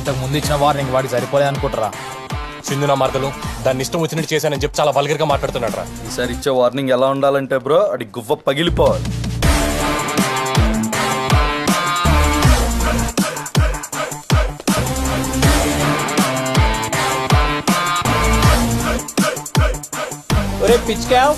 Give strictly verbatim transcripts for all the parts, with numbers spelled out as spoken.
ఇంతకు ముందు ఇచ్చిన వార్నింగ్ వాడికి సరిపోలేదు అనుకుంటారా? సింధు నా మార్గలు దాన్ని ఇష్టం వచ్చినట్టు చేశానని చెప్పి చాలా వల్గర్గా మాట్లాడుతున్నాడు రా. ఈసారి ఇచ్చే వార్నింగ్ ఎలా ఉండాలంటే బ్రో అది గువ్వ పగిలిపోవాలి. ఒరే పిచ్కావ్,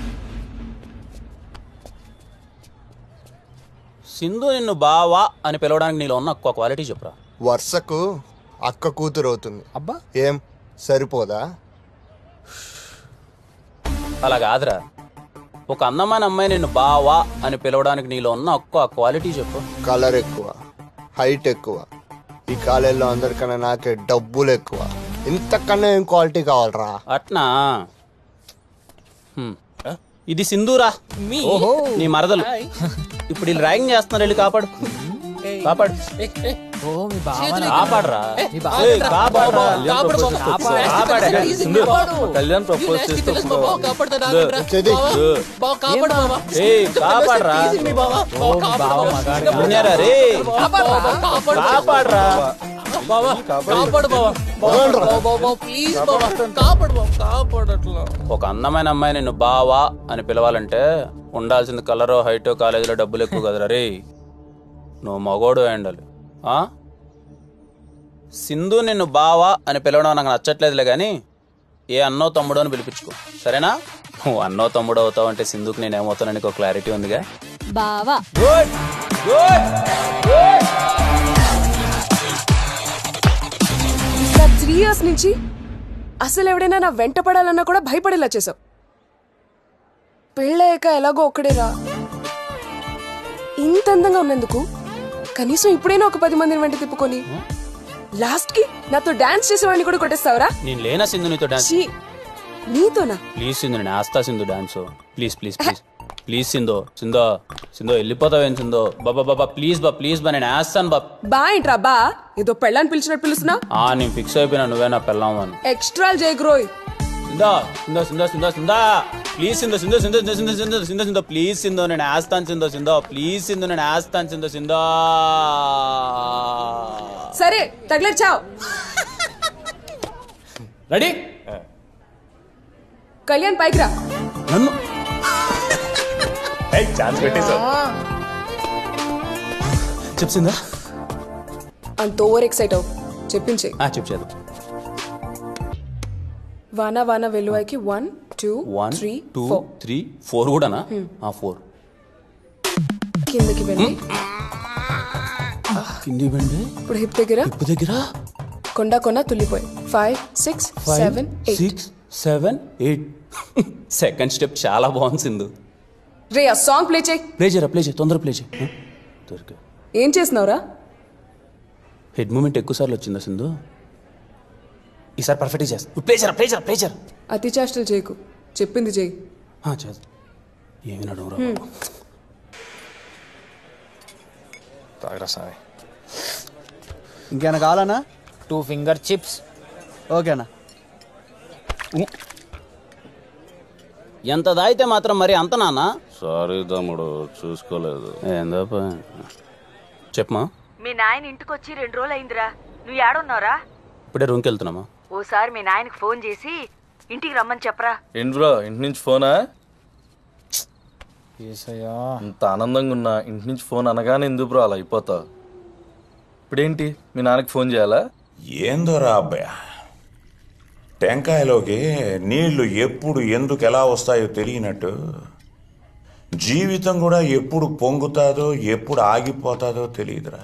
సింధు నిన్ను బావా అని పిలవడానికి నీలో ఉన్న ఒక్క క్వాలిటీ చెప్పురా. వర్షకు అక్క కూతురు అవుతుంది. అబ్బా ఏం సరిపోదా? అలా కాదురా, ఒక అందమైన అమ్మాయి నిన్ను బావా అని పిలవడానికి నీలో ఉన్న ఒక్క క్వాలిటీ చెప్పు. కలర్ ఎక్కువ, హైట్ ఎక్కువ, ఈ కాలేజీలో అందరికన్నా నాకే డబ్బులు ఎక్కువ. ఇంతకన్నా ఏం క్వాలిటీ కావాలరా? అట్నా? ఇది సింధూరా, నీ మరదలు. ఇప్పుడు వీళ్ళు ర్యాగింగ్ చేస్తున్నారు, వెళ్ళి కాపాడు కాపాడు కాపాడరా. కళ్యాణ్ ప్రపోజ్ చేస్తే కాపాడరా కాపాడరా. ఒక అందమైన అమ్మాయి నిన్ను బావా అని పిలవాలంటే ఉండాల్సింది కలరో హైటో, కాలేజీలో డబ్బులు ఎక్కువ కదరా రే. నువ్వు మగోడు ఉండాలి. సింధు నిన్ను బావా అని పిలవడం నాకు నచ్చట్లేదులే కానీ ఏ అన్నో తమ్ముడో అని పిలిపించుకో, సరేనా? నువ్వు అన్నో తమ్ముడు అవుతావు అంటే సింధుకి నేను ఏమవుతానని ఒక క్లారిటీ ఉందిగా. బావా good good good. Three years నుంచి అసలు ఎవడైనా నా వెంట పడాలన్నా కూడా భయపడేలా చేసావు. పెళ్ళయ్యాక ఎలాగో ఒక్కడేరా. ఇంత అందంగా ఉన్నందుకు కనీసం ఇప్పుడైనా ఒక పది మందిని వెంట తిప్పుకొని లాస్ట్ కి నాతో డాన్స్ చేసేవాడిని కూడా కొట్టేస్తావరా? నేను లేనా సింధు నీతో డాన్స్? నీతోనా? ప్లీజ్ సింధు, నేను ఆస్తా Sindhu dance. Please please please please Sindhu. సింధో సింధో వెళ్ళిపోతావేం సింధో? బాబా బాబా ప్లీజ్ బా ప్లీజ్ బా, నేను వేస్తాను బా. బా ఏంట్రా బా? ఏదో పెళ్ళాన్ని పిలిచినట్టు పిలుస్తున్నా? ఆ నేను ఫిక్స్ అయిపోయినా, నువ్వే నా పెళ్ళాం అని. ఎక్స్ట్రా జయగ్రోయ్. సింధో సింధో సింధో సింధో సింధో ప్లీజ్ సింధో సింధో సింధో సింధో సింధో సింధో సింధో సింధో ప్లీజ్ సింధో, నేను వేస్తాను సింధో. సింధో ప్లీజ్ సింధు, నేను వేస్తాను సింధో. సింధో సరే తగిలేచావు. రెడీ? కళ్యాణ్ పైకి రా. నన్ను ఛాన్స్ పెట్టేశావు. చెప్సిందా? అంత ఓవర్ ఎక్సైట్ అవు. చెప్పించే. చెప్పు చేద్దాం. వానా వానా వెల్లువాయికి one two one three two four. Three four కూడానా? ఫోర్. కిందకి వెళ్ళి కింది బండి. ఇప్పుడు హిప్ దగ్గర హిప్ దగ్గర కొండ కొన తుల్లిపోయి. Five six seven eight. Six seven eight. Second step చాలా బాగుంది సింధు. రే ఆ సాంగ్ ప్లే చేయి. ప్లే చేయరా, ప్లే చేయి, తొందర ప్లే చేయి. దొరికా. ఏం చేస్తున్నావురా? హెడ్ మూమెంట్ ఎక్కువ సార్లు వచ్చిందా సింధు? ఈసారి పర్ఫెక్ట్గా చేస్తా. ప్లే చేయరా, ప్లే చేయరా, ప్లే చేయరా. అతి చేష్టలు చేయకు, చెప్పింది చేయి. చేస్తా. ఏమి నడవరా. తాగరా సాయి. ఇంకేనా కావాలన్నా? Two finger chips. ఓకేనా? ఎంత దాయితే మాత్రం మరి అంత నాన్న? సారీ తమ్ముడు, చూసుకోలేదు. ఏందో చెప్పమా. మీ నాయన ఇంటికొచ్చి రెండు రోజులు అయిందిరా, నువ్వు ఏడున్నారా? ఇప్పుడే రూమ్కి వెళ్తున్నామా? ఓసారి మీ నాయనకి ఫోన్ చేసి ఇంటికి రమ్మని చెప్పరా. ఏంటి బ్రో, ఇంటి నుంచి ఫోనా? ఇంత ఆనందంగా ఉన్నా ఇంటి నుంచి ఫోన్ అనగానే ఎందుకు బ్రో అలా అయిపోతావు? ఇప్పుడేంటి మీ నాన్నకి ఫోన్ చేయాలా? ఏందోరా అబ్బాయి, టెంకాయలోకి నీళ్లు ఎప్పుడు ఎందుకు ఎలా వస్తాయో తెలియనట్టు జీవితం కూడా ఎప్పుడు పొంగుతాదో ఎప్పుడు ఆగిపోతాదో తెలియదురా.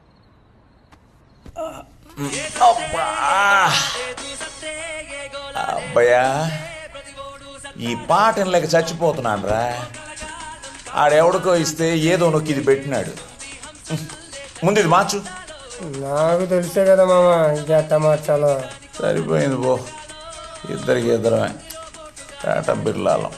అబ్బయ్యా, ఈ పాటను లేక చచ్చిపోతున్నాను రా. ఆడెవడికో ఇస్తే ఏదో నొక్కి ఇది పెట్టినాడు. ముందు ఇది మార్చు. నాకు తెలిసే కదా మామ, ఇంకెట్ట మార్చాలో. సరిపోయింది పో, ఇద్దరికి ఇద్దరమే టాటా బిర్లాలం.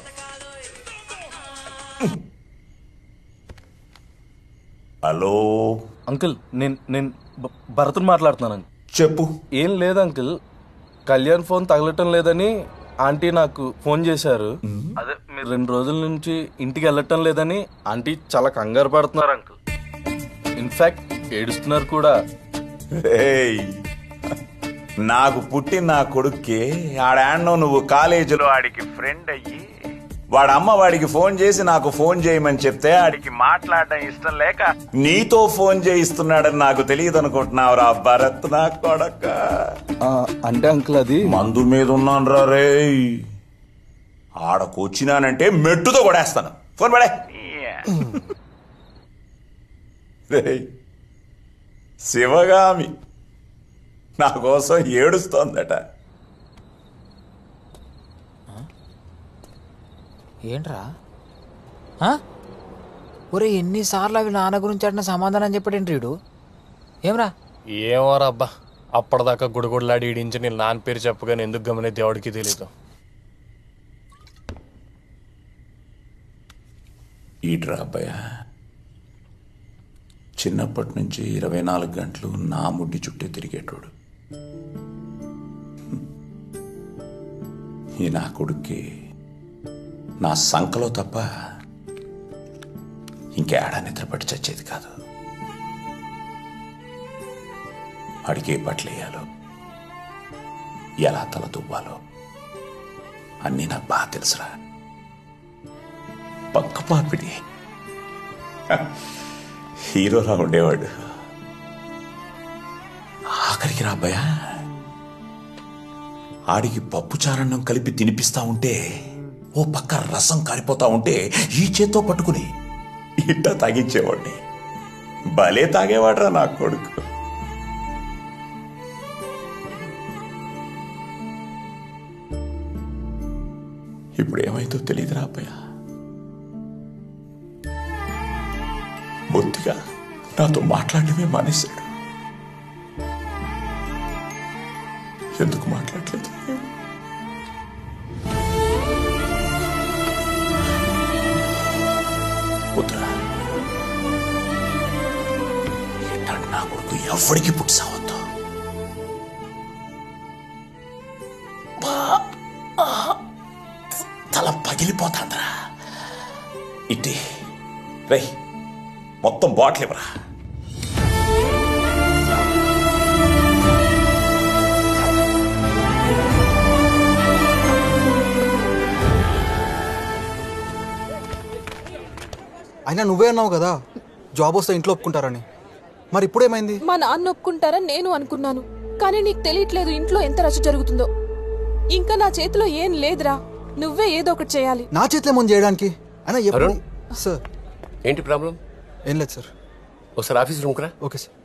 హలో అంకుల్, నేను నేను భరత్ని మాట్లాడుతున్నాను. చెప్పు. ఏం లేదు అంకుల్, కళ్యాణ్ ఫోన్ తగలటం లేదని ఆంటీ నాకు ఫోన్ చేశారు. అదే మీరు రెండు రోజుల నుంచి ఇంటికి వెళ్ళటం లేదని ఆంటీ చాలా కంగారు పడుతున్నారు అంకుల్. ఇన్ఫాక్ట్ ఏడుస్తున్నారు కూడా. నాకు పుట్టిన నా కొడుక్కి ఆడాన్నో నువ్వు కాలేజీలో ఆడికి ఫ్రెండ్ అయ్యి వాడు అమ్మ వాడికి ఫోన్ చేసి నాకు ఫోన్ చేయమని చెప్తే ఆడికి మాట్లాడడం ఇష్టం లేక నీతో ఫోన్ చేయిస్తున్నాడని నాకు తెలియదు అనుకుంటున్నావురా భరత్ నా కొడక. అంటే అంకుల్ అది మందు మీద ఉన్నాను రా రే. ఆడకొచ్చినానంటే మెట్టుతో కొడేస్తాను. ఫోన్ పడే. రేయ్, శివగామి నా కోసం ఏడుస్తోందట. ఏంట్రా ఆ? ఒరే ఎన్నిసార్లు అవి నాన్న గురించి అడిన సమాధానం చెప్పాడేంటి వీడు? ఏమ్రా? ఏమోరా అబ్బా, అప్పటిదాకా గుడిగుడిలాడి ఈడించి నేను నాన్న పేరు చెప్పగానే ఎందుకు గమనే దేవుడికి తెలీదు. ఈట్రా అబ్బాయ, చిన్నప్పటి నుంచి ఇరవై నాలుగు గంటలు నా ముడ్డి చుట్టే తిరిగేటోడు. ఈ నా కొడుక్కి నా సంకలో తప్ప ఇంకేడా నిద్రపట్టి చచ్చేది కాదు. అడిగే బట్టలేయాలో ఎలా తల దువ్వాలో అన్నీ నాకు బాగా తెలుసురా. పక్క పాపిడి హీరోలా ఉండేవాడు. ఆఖరికి రా అబ్బాయా, ఆడికి పప్పు చారన్నం కలిపి తినిపిస్తా ఉంటే ఓ పక్క రసం కారిపోతా ఉంటే ఈ చేత్తో పట్టుకుని ఇట్ట తాగించేవాడిని. భలే తాగేవాడ్రా నా కొడుకు. ఇప్పుడు ఏమైందో తెలియదురా అబ్బాయ. బొత్తిగా నాతో మాట్లాడటమే మానేశాడు. ఎందుకు మాట్లాడలేదు? వద్దురా, ఎట్టాడు నా కొడుకు ఎవరికి పుట్టిసావద్దు. తల పగిలిపోతాందిరా. ఇట్టి రై, మొత్తం బాటిల్ ఇవ్వరా. అయినా నువ్వే అన్నావు కదా జాబ్ వస్తే ఇంట్లో ఒప్పుకుంటారని. మరి ఇప్పుడేమైంది? మా నాన్న ఒప్పుకుంటారని నేను అనుకున్నాను, కానీ నీకు తెలియట్లేదు ఇంట్లో ఎంత రచ్చ జరుగుతుందో. ఇంకా నా చేతిలో ఏం లేదురా, నువ్వే ఏదో ఒకటి చేయాలి. నా చేతిలో ఏమని చేయడానికి? అయినా ఎప్పుడు సార్ ఏంటి ప్రాబ్లం? ఏం లేదు సార్. ఒకసారి ఆఫీస్ రూమ్కి రా. Okay sir.